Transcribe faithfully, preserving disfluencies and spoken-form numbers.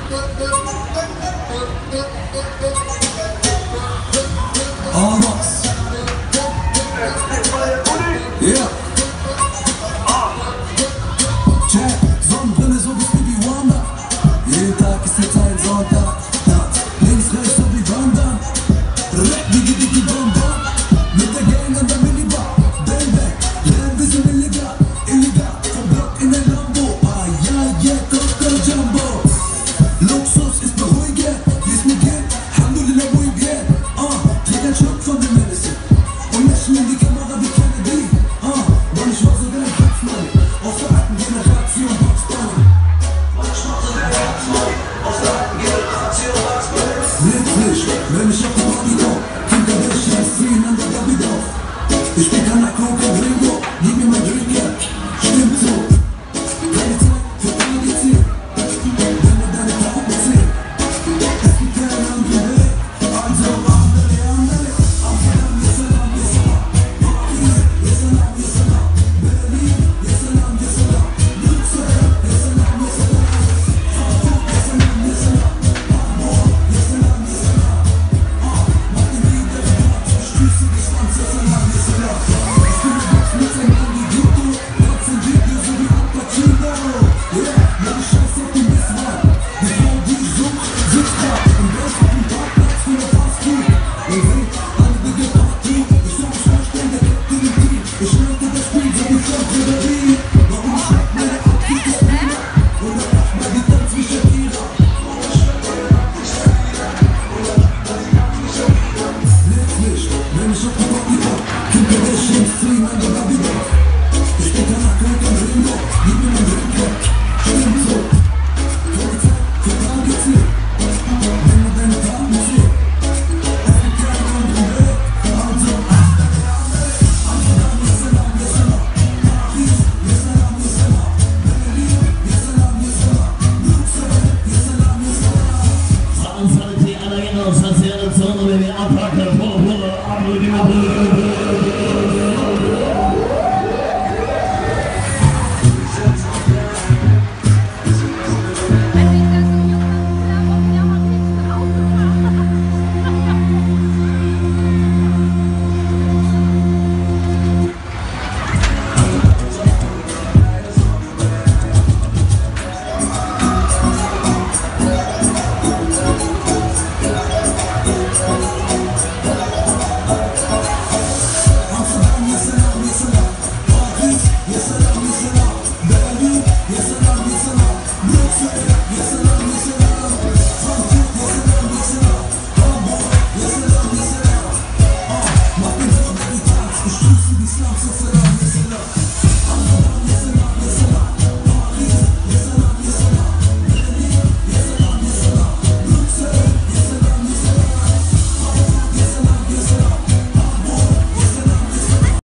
Almost. Yeah. Check, Sonnenbrille so wie Stevie Wonder. Jeden Tag ist jetzt ein Sonntag. Links, rechts so wie Wandern. Rap, digi, digi, bam, bam. Mit der Gang an der Minibar. Bang, bang. Lernen wir sind illegal. Illegal. Vom Block in den Lambo. Ah, ja, yeah, Doktor Jumbo. Luxus ist beruhigend. Wie es mir geht. Alhamdulillah, wo ich bin. Ah, trink ein Schluck von dem Medicine. Und lächeln in die Kamera wie Kennedy. Ah, Mann, ich war so der Katzmann. Aus der alten Generation Boxbauer. Mann, ich war so der Katzmann. Aus der alten Generation Boxbauer. Blitzlicht, wenn ich auf